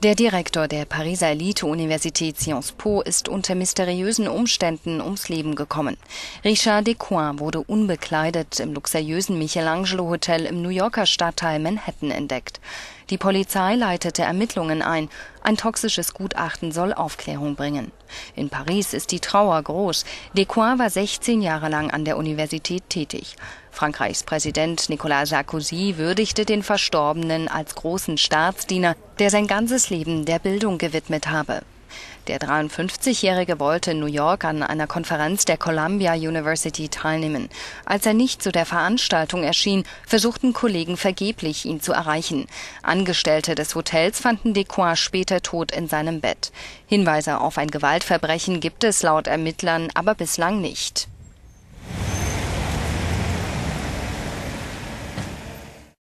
Der Direktor der Pariser Elite-Universität Sciences Po ist unter mysteriösen Umständen ums Leben gekommen. Richard Descoings wurde unbekleidet im luxuriösen Michelangelo-Hotel im New Yorker Stadtteil Manhattan entdeckt. Die Polizei leitete Ermittlungen ein. Ein toxisches Gutachten soll Aufklärung bringen. In Paris ist die Trauer groß. Descoings war 16 Jahre lang an der Universität tätig. Frankreichs Präsident Nicolas Sarkozy würdigte den Verstorbenen als großen Staatsdiener, der sein ganzes Leben der Bildung gewidmet habe. Der 53-Jährige wollte in New York an einer Konferenz der Columbia University teilnehmen. Als er nicht zu der Veranstaltung erschien, versuchten Kollegen vergeblich, ihn zu erreichen. Angestellte des Hotels fanden Descoings später tot in seinem Bett. Hinweise auf ein Gewaltverbrechen gibt es laut Ermittlern aber bislang nicht.